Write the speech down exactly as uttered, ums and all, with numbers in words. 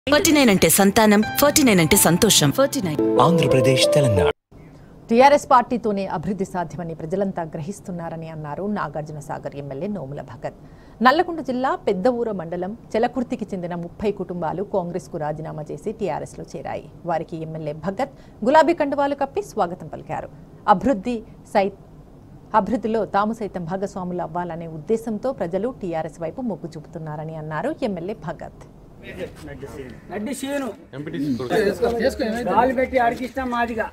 Forty nine అంటే సంతానం, forty nine అంటే సంతోషం. Forty nine Andhra Pradesh, Telangana. TRS పార్టీతోనే అభివృద్ధి సాధ్యమని ప్రజలంతా గ్రహిస్తున్నారని అన్నారు నాగార్జున సాగర్ ఎమ్మెల్యే నోముల భగత్. నల్లగొండ జిల్లా పెద్దఊర మండలం చెలకుర్తికి చెందిన ముప్పై కుటుంబాలు కాంగ్రెస్కు రాజీనామా చేసి టీఆర్ఎస్లో చేరాయి. వారికి ఎమ్మెల్యే భగత్ గులాబీ కండువాలు కప్పి స్వాగతం పలికారు. అభివృద్ధి సై అభివృద్ధిలో తాము సైతం భాగస్వాములు అవ్వాలనే ఉద్దేశంతో ప్రజలు టీఆర్ఎస్ వైపు మొగ్గు చూపుతున్నారని అన్నారు ఎమ్మెల్యే భగత్. నడ్డి సీను గాలి పెట్టి అడిగిస్తాం మాదిగా